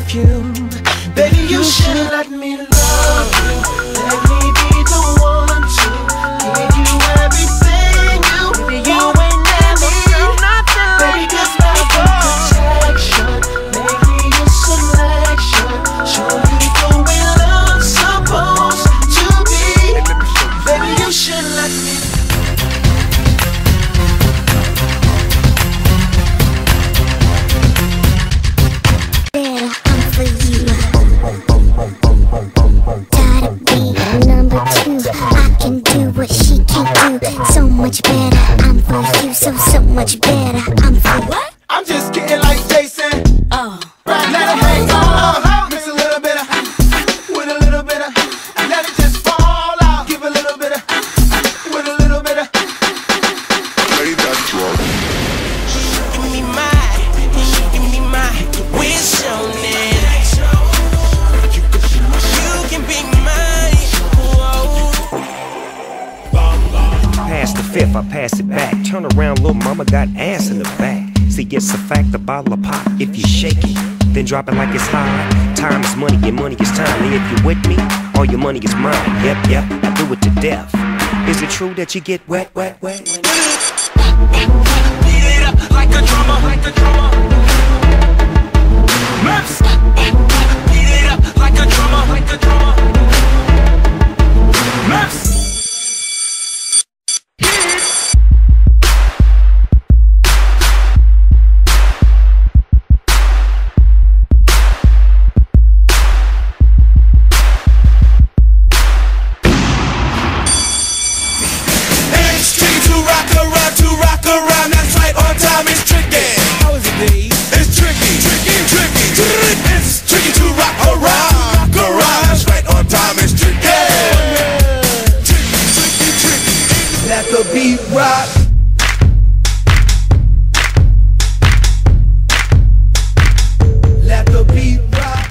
perfume. Baby, you should let me love you. Let me be the one to give you everything you ain't never felt nothing. Baby, give me good protection. Make me your selection. Show you the way love's supposed to be. Baby, you should let me. Much better, I'm for you, so much better, I'm for what? I'm just getting like Jason. Let it hang on. Mix a little bit of with a little bit of. Let it just fall out. Give a little bit of with a little bit of. Play that drum. Give me my wish on it. You can be mine. Pass the fifth, I pass it back. Turn around, little mama got ass in the back. See, it's a fact, a bottle of pop. If you shake it, then drop it like it's hot. Time is money, and money is time. And if you're with me, all your money is mine. Yep, I do it to death. Is it true that you get wet? Beat it up like a drummer, Maps. Beat it up like a drummer, Maps. The beat rock. Let the beat rock.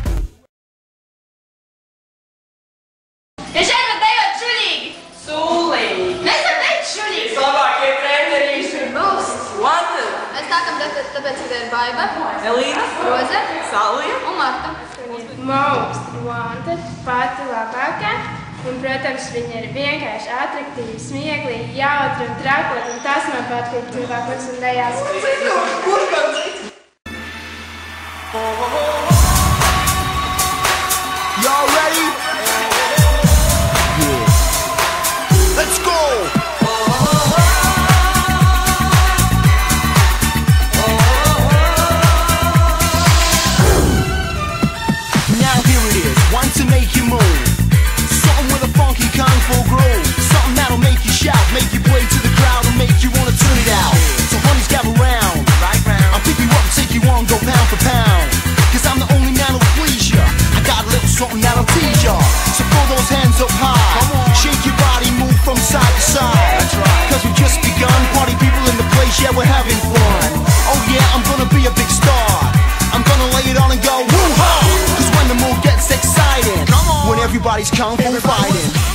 Tiešām dejot čulīgi! Sūlīgi! Nesarīt čulīgi! Labākie trenerīši! Būs! What? Mēs tākam tāpēc, ka ir Baiba, Elīna, Roza Salija un Marta. Most wanted, pati labākā. Un, protams, viņa ir vienkārši atraktīva, smieklīga, jautra un trakota, un tas man patīk cilvēkos un dejās. Y'all ready? Yeah. Let's go! Now here it is, one to make you move. With a funky kung fu groove, something that'll make you shout, make you play to the crowd, and make you wanna turn it out. So honeys, gather round, I'll pick you up and take you on, go pound for pound. Cause I'm the only man who'll please ya. I got a little something that'll tease ya. So throw those hands up high, shake your body, move from side to side. Cause we've just begun, party people in the place, yeah, we're having fun. Oh yeah, I'm gonna be a big star. I'm gonna lay it on and go woo-ha. Cause when the mood gets exciting, when everybody's kung fu fighting.